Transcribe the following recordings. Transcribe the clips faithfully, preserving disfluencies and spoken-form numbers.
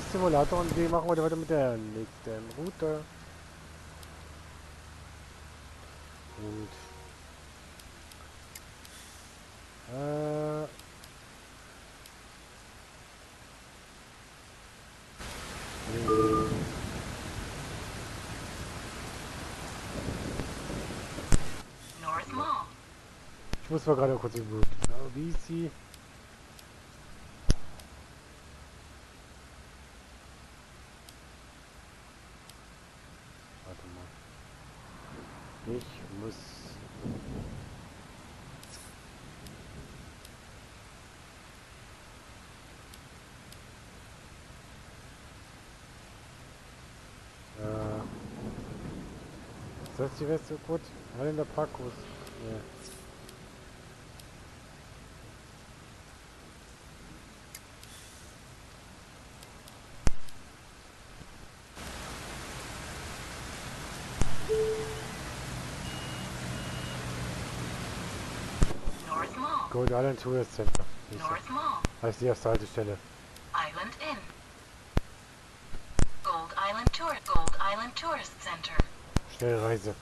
Simulator und wir machen heute weiter mit der nächsten Route. Und äh, North Mall. ich muss mal gerade kurz überlegen. Wie ist sie? Warte mal. Ich muss. Äh. Ist das die Weste? Gut. Alle in der Parkus. Ja. North Mall. Gold Island Tourist Center. North Mall. Heißt die erste Haltestelle. Island Inn. Gold Island Tour. Gold Island Tourist Center. Schnellreise.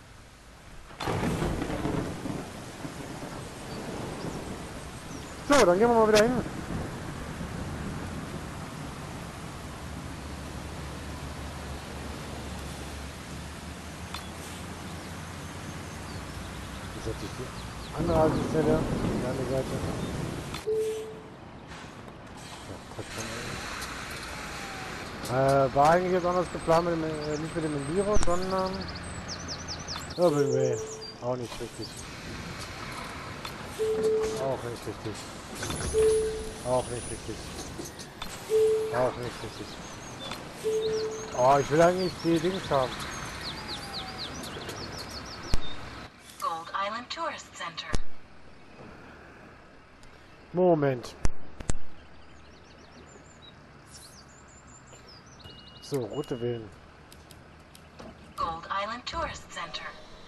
So, dann gehen wir mal wieder hin. Das ist natürlich die andere Haltestelle, die andere Seite. So, äh, war eigentlich jetzt anders geplant, mit dem, äh, nicht mit dem Enviro, sondern Urban Way. Auch nicht richtig. Auch nicht richtig. Auch nicht richtig. Auch nicht richtig. Oh, ich will eigentlich die Dings haben. Gold Island Tourist Center. Moment. So, Route wählen. Gold Island Tourist Center.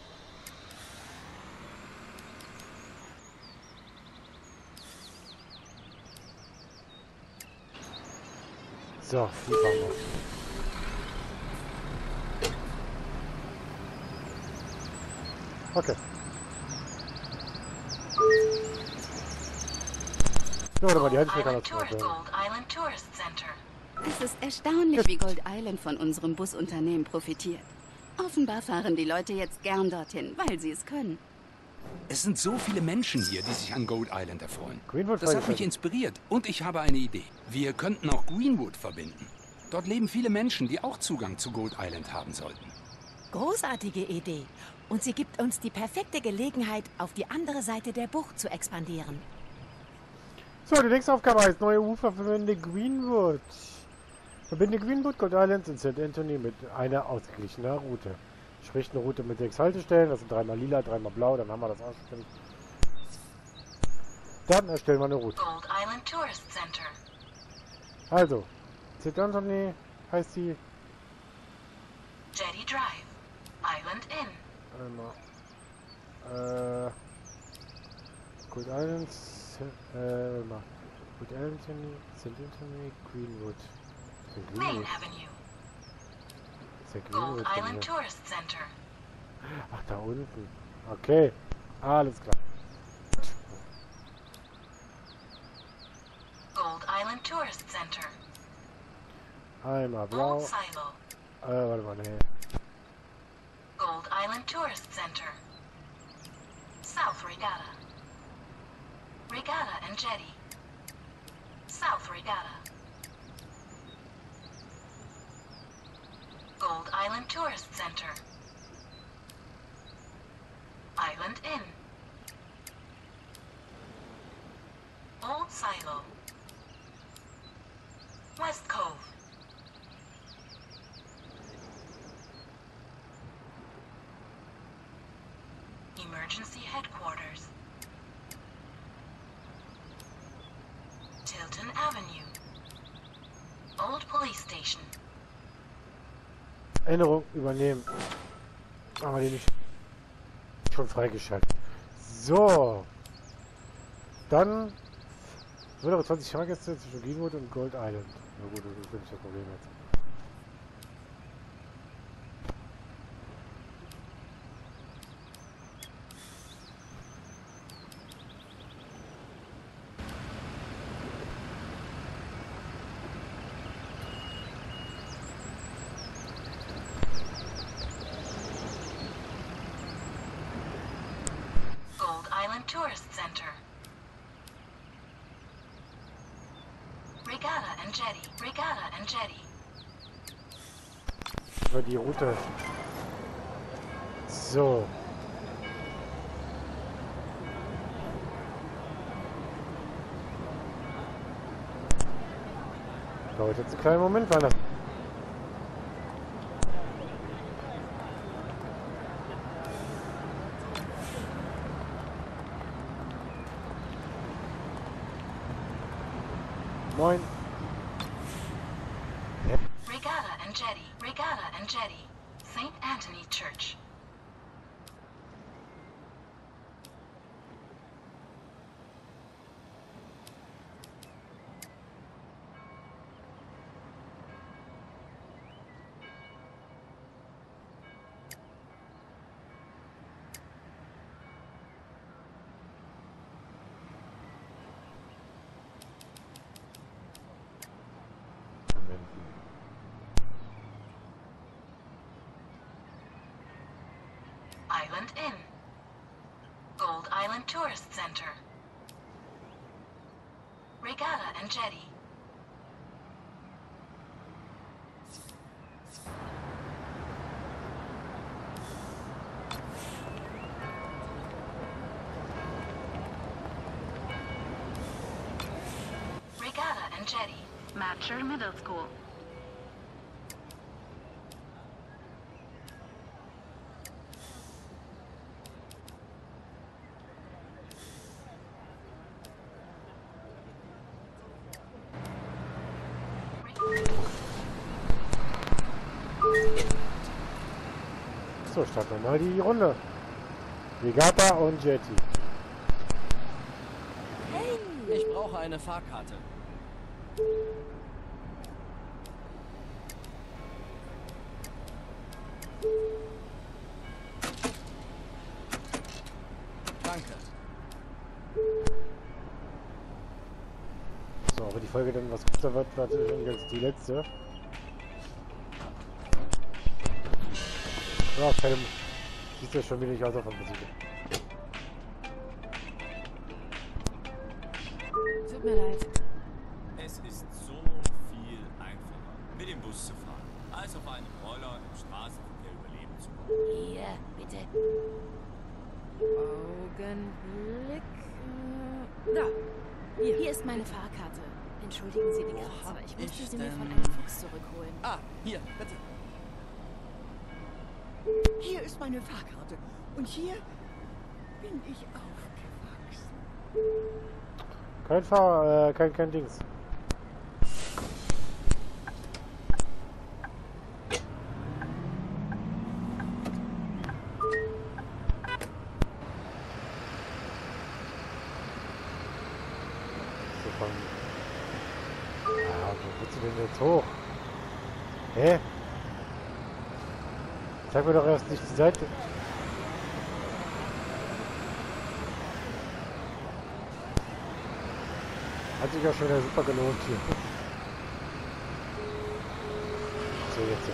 So, die fahren wir. Okay. So, warte mal, die hätte ich mir Island gerade Tourist. Gold Island Tourist Center. Es ist erstaunlich, wie Gold Island von unserem Busunternehmen profitiert. Offenbar fahren die Leute jetzt gern dorthin, weil sie es können. Es sind so viele Menschen hier, die sich an Gold Island erfreuen. Greenwood Das hat mich freigeschaltet. inspiriert und ich habe eine Idee. Wir könnten auch Greenwood verbinden. Dort leben viele Menschen, die auch Zugang zu Gold Island haben sollten. Großartige Idee. Und sie gibt uns die perfekte Gelegenheit, auf die andere Seite der Bucht zu expandieren. So, die nächste Aufgabe heißt neue Ufer verbinde Greenwood. Verbinde Greenwood, Gold Island und Saint Anthony mit einer ausgeglichener Route. Sprich eine Route mit sechs Haltestellen, das sind dreimal lila, dreimal blau, dann haben wir das ausgestimmt. Dann erstellen wir eine Route. Gold Island Tourist Center. Also, Saint Anthony heißt sie. Jetty Drive. Island Inn. Einmal. Äh. Gold Island. Äh, mal. Gold Anthony, Saint Anthony, Greenwood. Saint Main Greenwood. Avenue. Saint Gold Greenwood. denn Island hier? Tourist Center. Ach, da unten. Okay. Alles klar. Gold Island Tourist Center. Einmal blau. Old Silo. Äh, warte mal, nee. Gold Island Tourist Center. South Regatta. Regatta and Jetty. South Regatta. Gold Island Tourist Center. Island Inn. Old Silo. West Cove. Emergency Headquarters. Tilton Avenue. Old Police Station. Änderung übernehmen. Aber die nicht schon freigeschaltet. So. Dann weitere zwanzig Fahrgäste zwischen Greenwood und Gold Island. Na gut, das ist nicht das Problem jetzt. Gold Island Tourist Center. Regatta and Jetty. Regatta and Jetty. Über die Route. So. Dauert jetzt einen kleinen Moment, weil das... Moin. Regatta and Jetty. Regatta and Jetty. Saint Anthony Church. Island Inn. Gold Island Tourist Center. Regatta and Jetty. Regatta and Jetty. Matcher Middle School. So, starten wir mal die Runde. Regatta und Jetty. Ich brauche eine Fahrkarte. Danke. So, aber die Folge dann was kürzer wird, war natürlich jetzt die letzte. Ja, keine... Sieht ja schon wieder nicht aus auf der Musik. Tut mir leid. Es ist so viel einfacher, mit dem Bus zu fahren, als auf einem Roller im Straßenverkehr überleben zu wollen. Hier, bitte. Augenblick. Äh, Da. Hier. Hier ist meine Fahrkarte. Entschuldigen Sie die Kratzer. hab Ich musste ich sie mir von denn- einem Fuchs zurückholen. Ah, hier, bitte. Hier ist meine Fahrkarte. Und hier bin ich aufgewachsen. Kein Fahr... Äh, kein, kein Dings. So von... Ja, wo willst du denn jetzt hoch? Hä? Sag mir doch erst nicht die Seite. Hat sich ja schon wieder super gelohnt hier. So, jetzt.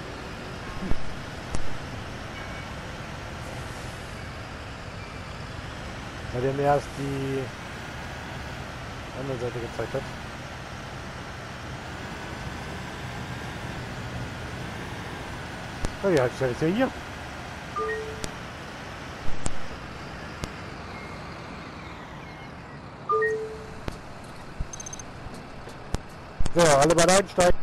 Weil der mir erst die andere Seite gezeigt hat. Oh ja, ich ist ja hier. So, alle mal einsteigen.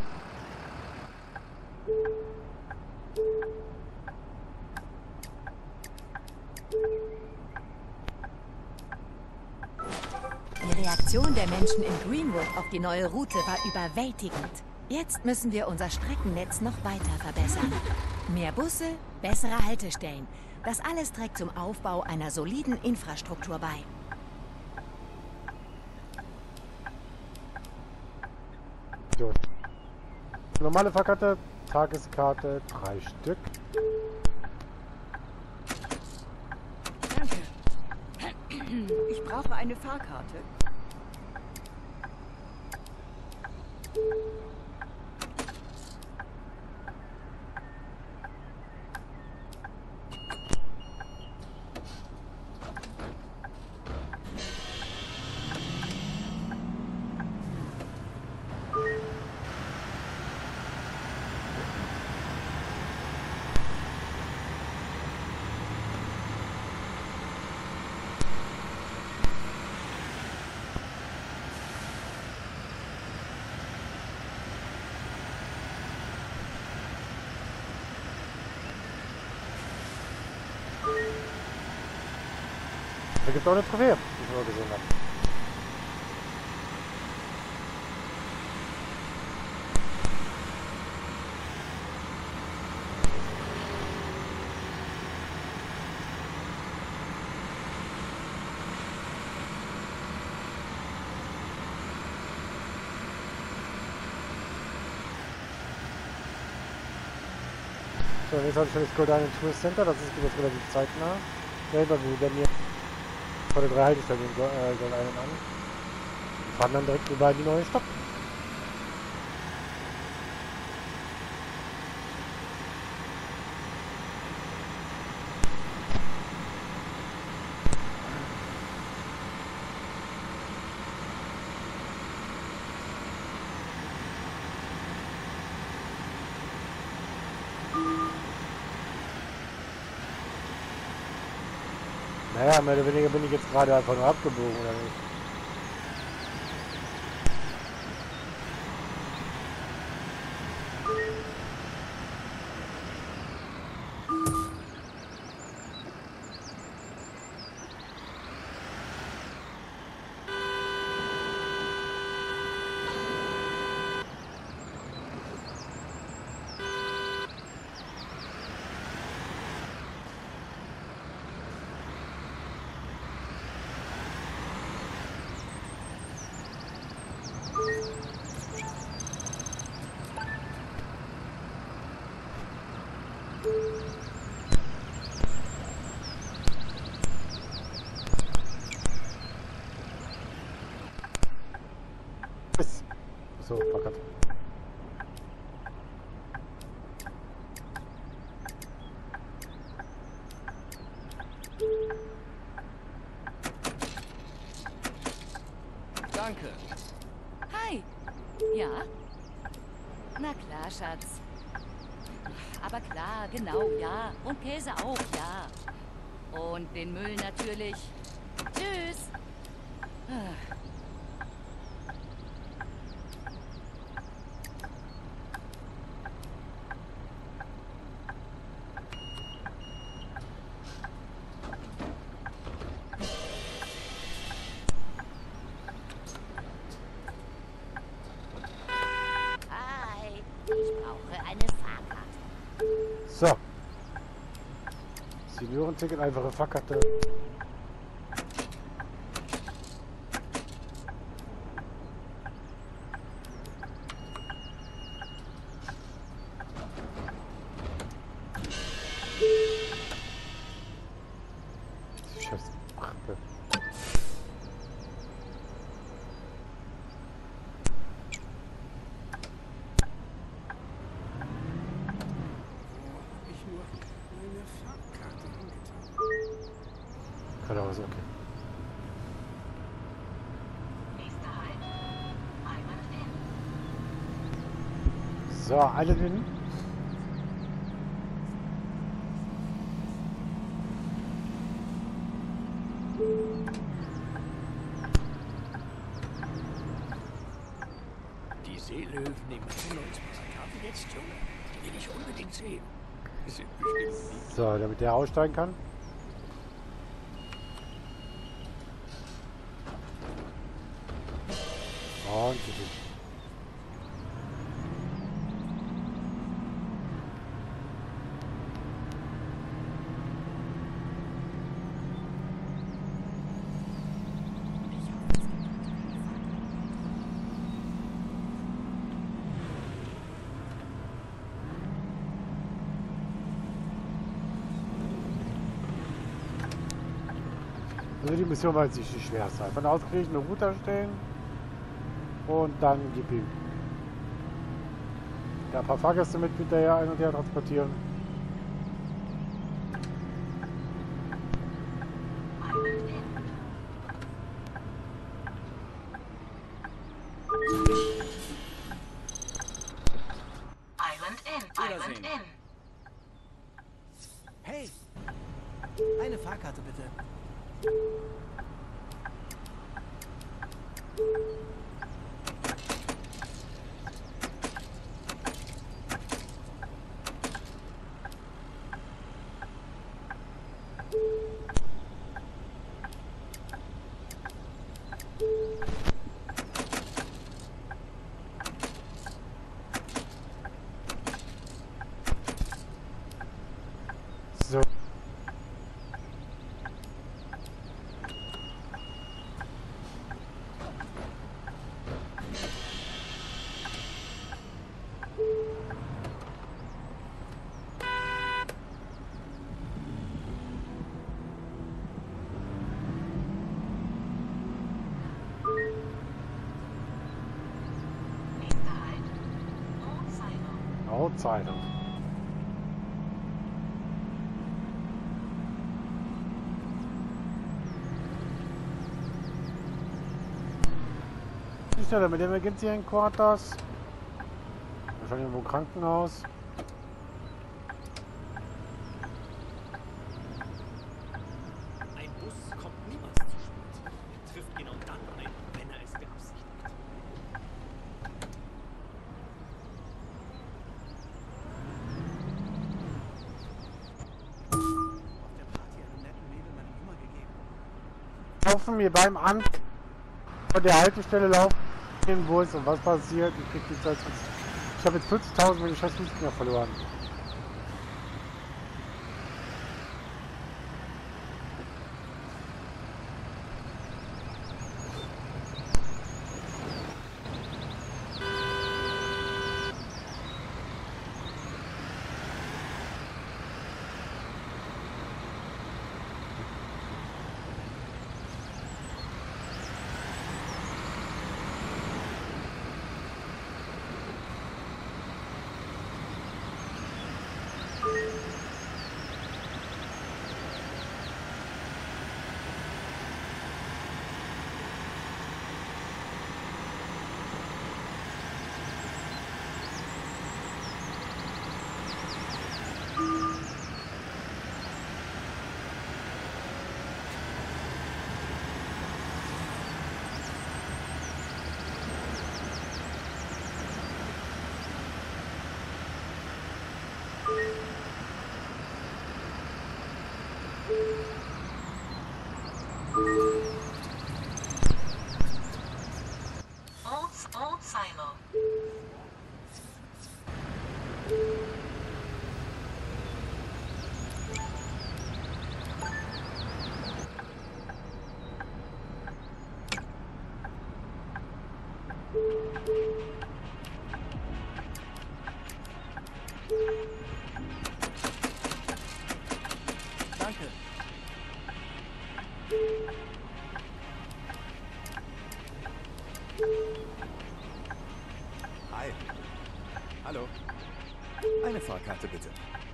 Die Reaktion der Menschen in Greenwood auf die neue Route war überwältigend. Jetzt müssen wir unser Streckennetz noch weiter verbessern. Mehr Busse, bessere Haltestellen. Das alles trägt zum Aufbau einer soliden Infrastruktur bei. So. Normale Fahrkarte, Tageskarte, drei Stück. Danke. Ich brauche eine Fahrkarte. Da gibt es auch eine Trophäe, die ich mal gesehen habe. So, jetzt habe ich schon das Gold Island Tourist Center, das ist jetzt relativ zeitnah. Selber, wir werden hier vor der drei Haltestellen in Gold Island an. Wir fahren dann direkt rüber in die neue Stadt. Naja, mehr oder weniger bin ich jetzt gerade einfach nur abgebogen, oder nicht? So, Fahrkarte. Danke. Hi. Ja? Na klar, Schatz. Aber klar, genau, ja. Und Käse auch, ja. Und den Müll natürlich. Tschüss. Ah. So. Seniorenticket, einfache Fahrkarte. Scheiße. Geradeaus, okay. Nächster Halt. Island Inn. So, alle hin. Die Seelöwen im Reynolds-Massaker jetzt, Junge. Die will ich unbedingt sehen. Die sind bestimmt nicht. So, damit der aussteigen kann. Und bitte. Also die Mission war jetzt nicht die schwerste. Von ausgelegten eine Route erstellen und dann gib ihm. Ja, ein paar Fahrgäste mit hinterher ein und her transportieren. Island in, Island in. Hey! Eine Fahrkarte bitte. So. Nächster Halt. Old Silo. Outsider. Die Stelle mit dem Emergency Headquarters. Wahrscheinlich irgendwo ein Krankenhaus. Ein Bus kommt niemals zu spät. Er trifft genau dann ein, wenn er es beabsichtigt. Auf der Party einem netten Mädel meine Nummer gegeben. Laufen wir beim An von der Haltestelle laufen in den Bus und was passiert? Ich krieg die Zeit. Ich habe jetzt fünfzigtausend meine scheiß Fußgänger verloren. Old, old Silo. Danke. Hi. Hallo. Eine Fahrkarte bitte.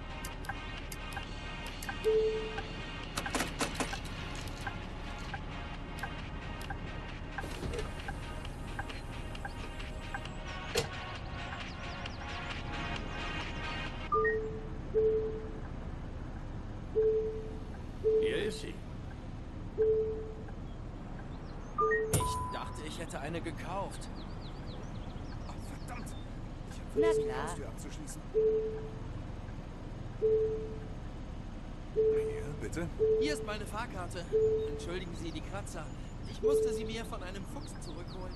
Hier ist sie. Ich dachte, ich hätte eine gekauft. Ach, verdammt. Ich habe Na vergessen, die klar. Haustür abzuschließen. Hier, bitte. Hier ist meine Fahrkarte. Entschuldigen Sie die Kratzer. Ich musste sie mir von einem Fuchs zurückholen.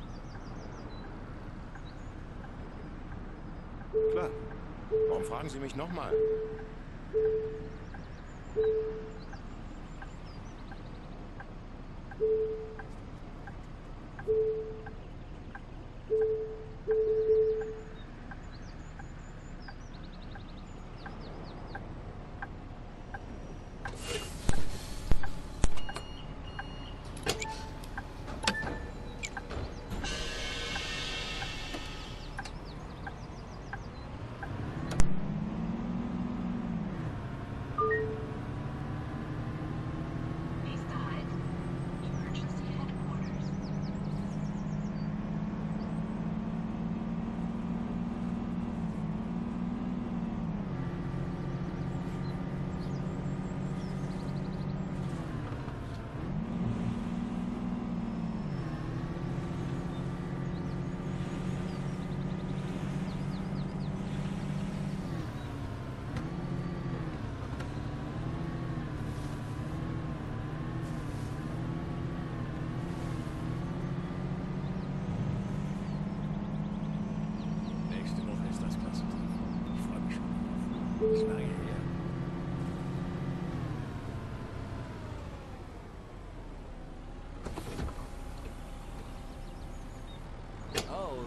Klar. Warum fragen Sie mich nochmal?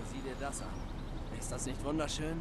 Sieh dir das an. Ist das nicht wunderschön?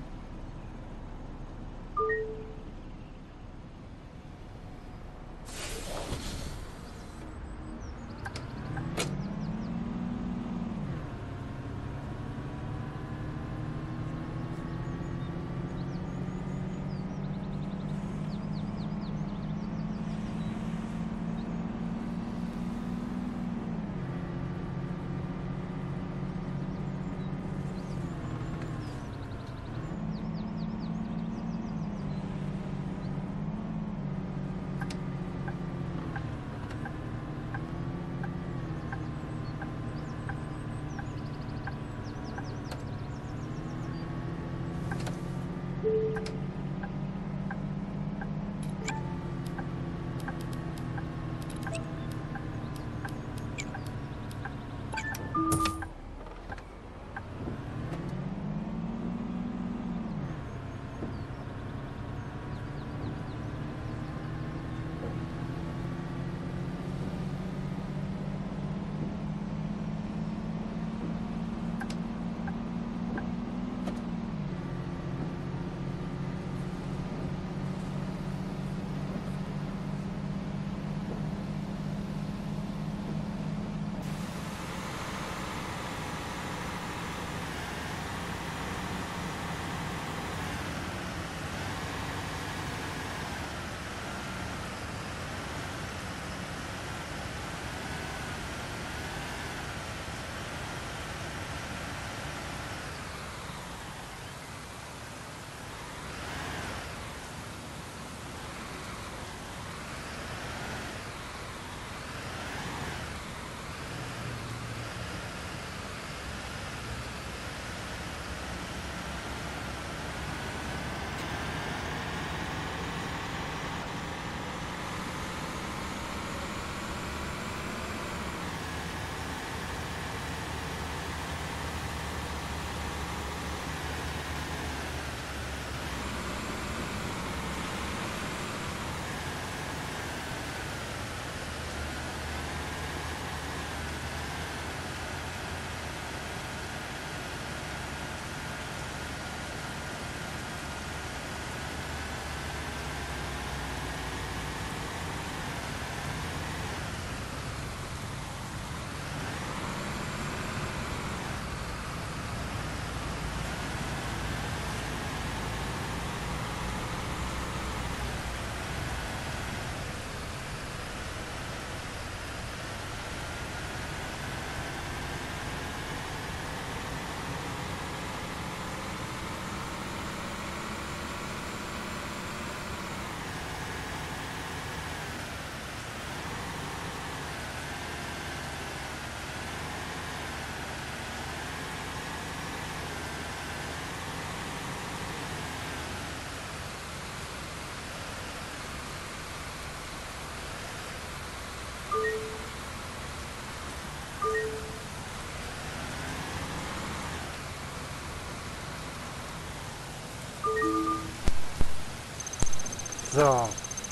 So.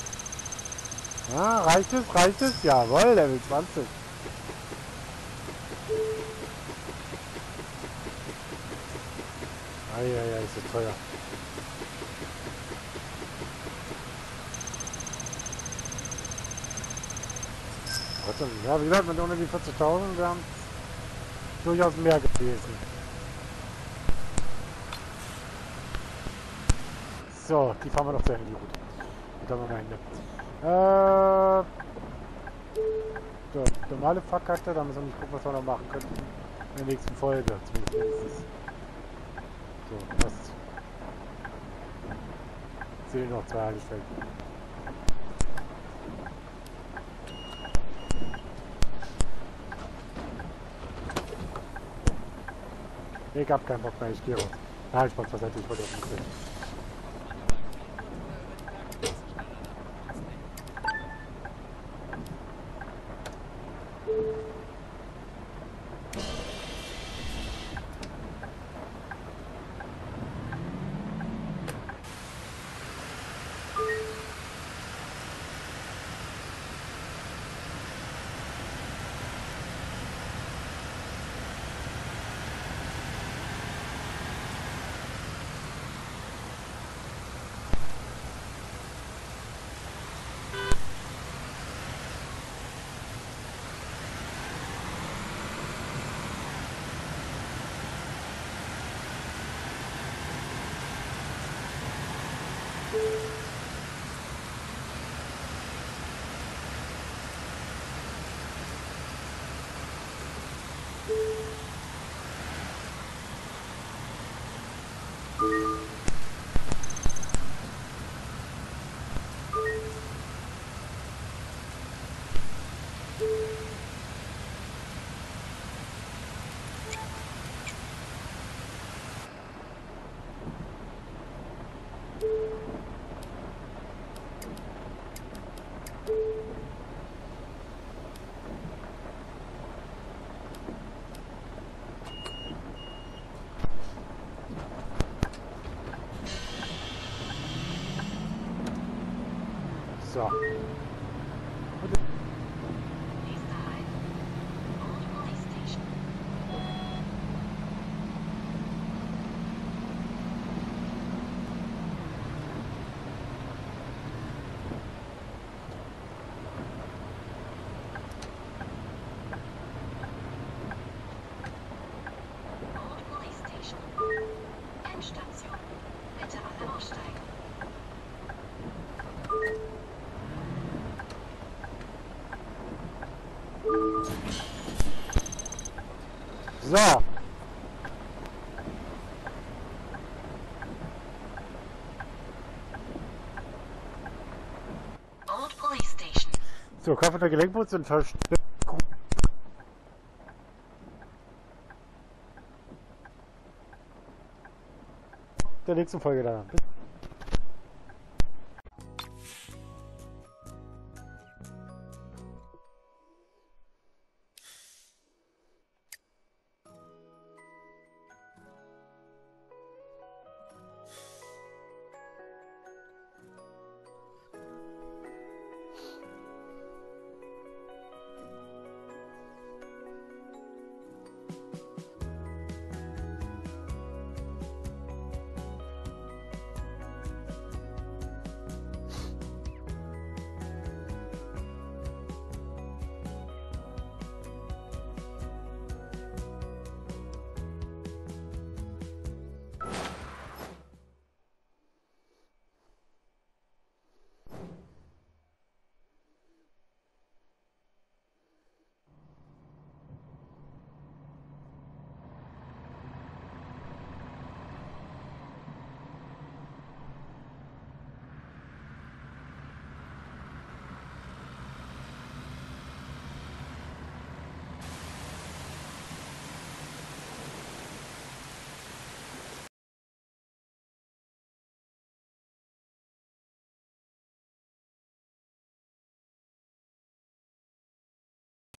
Ah, reicht es? Reicht es? Jawohl, Level zwanzig. Eieiei, ist das teuer. Trotzdem, ja, wie gesagt, mit ohne die vierzigtausend wären es durchaus mehr gewesen. So, die fahren wir noch zu Ende, die Route. Die können wir mal Ende. Äh, so, normale Fahrkarte, da müssen wir nicht gucken, was wir noch machen könnten. In der nächsten Folge, zumindest. So, das sehen noch zwei Haltestellen. Ich hab keinen Bock mehr, ich gehe raus. Nein, Spaß, was hätte ich wollte auch nicht. So. Nächster Halt. Old Police Station. Old Police Station. Endstation. Bitte alle aussteigen. So. Old Police Station. So, Kaffee der Gelenkputz und versteckt. Der nächsten Folge da. Bis